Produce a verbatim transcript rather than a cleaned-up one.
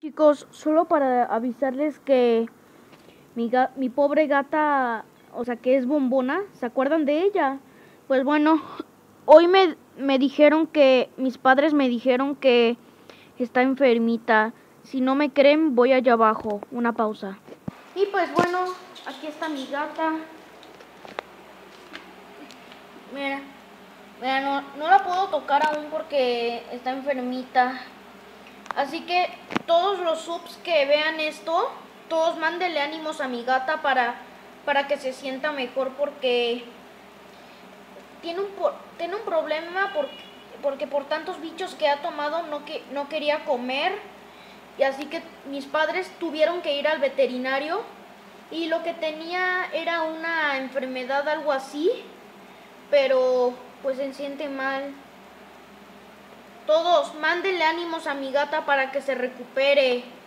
Chicos, solo para avisarles que mi, ga- mi pobre gata, o sea, que es Bombona, ¿se acuerdan de ella? Pues bueno, hoy me, me dijeron que, mis padres me dijeron que está enfermita. Si no me creen, voy allá abajo. Una pausa. Y pues bueno, aquí está mi gata. Mira, mira, no, no la puedo tocar aún porque está enfermita. Así que todos los subs que vean esto, todos mándenle ánimos a mi gata para, para que se sienta mejor porque tiene un, tiene un problema porque, porque por tantos bichos que ha tomado no, que, no quería comer. Y así que mis padres tuvieron que ir al veterinario y lo que tenía era una enfermedad, algo así, pero pues se siente mal. Todos, mándenle ánimos a mi gata para que se recupere.